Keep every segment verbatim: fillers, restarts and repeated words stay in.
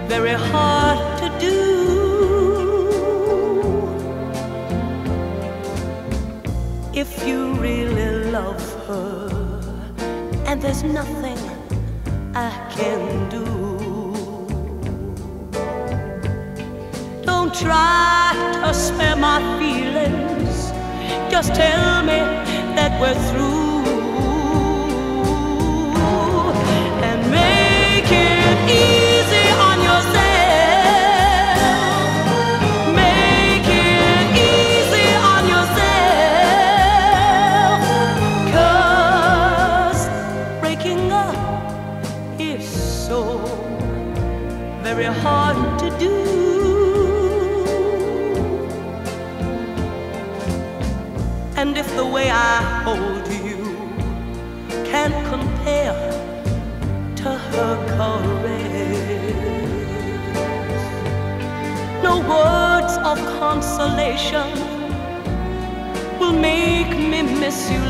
very hard to do. If you really love her, and there's nothing I can do, don't try to spare my feelings. Just tell me that we're through, and make it easy on yourself. Make it easy on yourself, 'cause breaking up is so very hard to do. And if the way I hold you can't compare to her caress, no words of consolation will make me miss you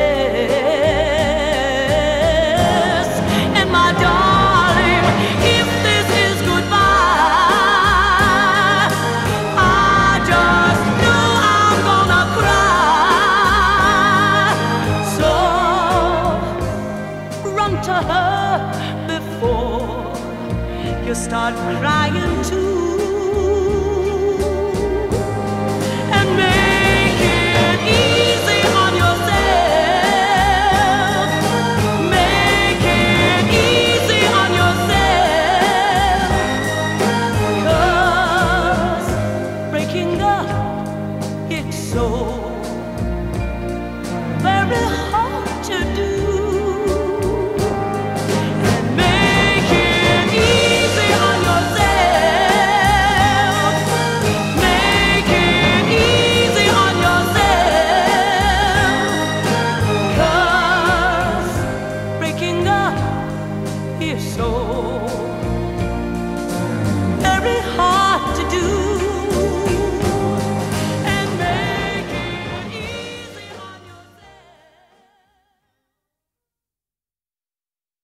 less. And my darling, if this is goodbye, I just know I'm gonna cry. So run to her before you start crying too.